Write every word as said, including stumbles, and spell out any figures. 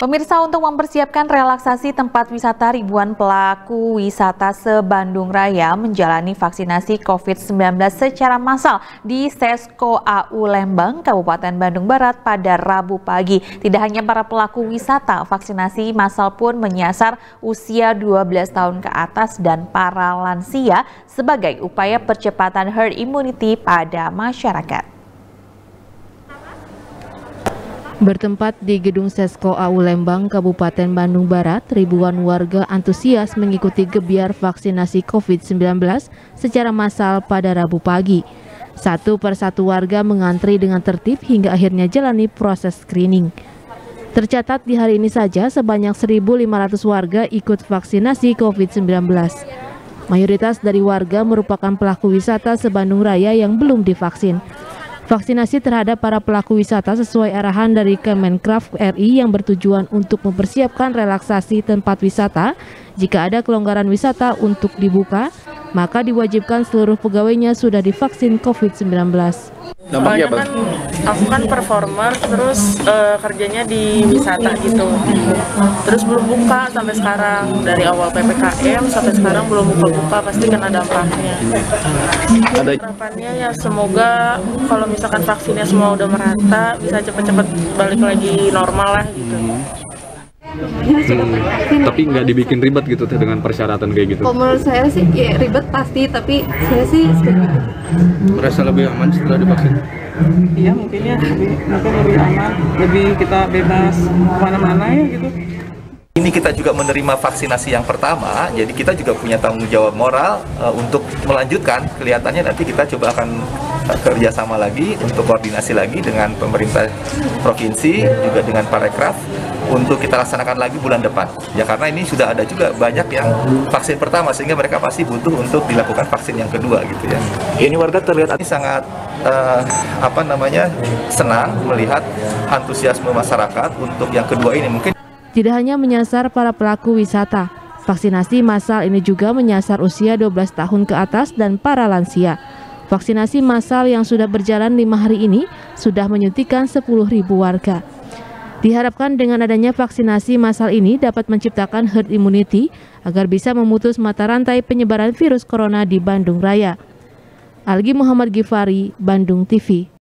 Pemirsa, untuk mempersiapkan relaksasi tempat wisata, ribuan pelaku wisata se-Bandung Raya menjalani vaksinasi covid sembilan belas secara massal di Sesko A U Lembang, Kabupaten Bandung Barat pada Rabu pagi. Tidak hanya para pelaku wisata, vaksinasi massal pun menyasar usia dua belas tahun ke atas dan para lansia sebagai upaya percepatan herd immunity pada masyarakat. Bertempat di Gedung Sesko A U Lembang, Kabupaten Bandung Barat, ribuan warga antusias mengikuti gebiar vaksinasi covid sembilan belas secara massal pada Rabu pagi. Satu persatu warga mengantri dengan tertib hingga akhirnya jalani proses screening. Tercatat di hari ini saja sebanyak seribu lima ratus warga ikut vaksinasi covid sembilan belas. Mayoritas dari warga merupakan pelaku wisata se-Bandung Raya yang belum divaksin. Vaksinasi terhadap para pelaku wisata sesuai arahan dari Kemenkraf R I yang bertujuan untuk mempersiapkan relaksasi tempat wisata. Jika ada kelonggaran wisata untuk dibuka, maka diwajibkan seluruh pegawainya sudah divaksin covid sembilan belas. Dampaknya kan aku kan performer, terus uh, kerjanya di wisata gitu. Terus belum buka sampai sekarang, dari awal P P K M sampai sekarang belum buka-buka, pasti kena dampaknya. Harapannya ya semoga kalau misalkan vaksinnya semua udah merata, bisa cepet-cepet balik lagi normal lah gitu. Hmm, tapi nggak dibikin ribet gitu teh dengan persyaratan kayak gitu? Kalau menurut saya sih ya ribet pasti, tapi saya sih merasa lebih aman setelah divaksin? Iya mungkin ya, lebih, mungkin lebih aman, lebih kita bebas kemana-mana ya gitu. Ini kita juga menerima vaksinasi yang pertama, jadi kita juga punya tanggung jawab moral uh, untuk melanjutkan. Kelihatannya nanti kita coba akan uh, kerjasama lagi untuk koordinasi lagi dengan pemerintah provinsi, juga dengan Parekraf, untuk kita laksanakan lagi bulan depan. Ya karena ini sudah ada juga banyak yang vaksin pertama, sehingga mereka pasti butuh untuk dilakukan vaksin yang kedua gitu ya. Ini warga terlihat ini sangat uh, apa namanya senang melihat antusiasme masyarakat untuk yang kedua ini. Mungkin tidak hanya menyasar para pelaku wisata, vaksinasi massal ini juga menyasar usia dua belas tahun ke atas dan para lansia. Vaksinasi massal yang sudah berjalan lima hari ini sudah menyuntikkan sepuluh ribu warga. Diharapkan dengan adanya vaksinasi massal ini dapat menciptakan herd immunity agar bisa memutus mata rantai penyebaran virus corona di Bandung Raya. Algi Muhammad Gifari, Bandung T V.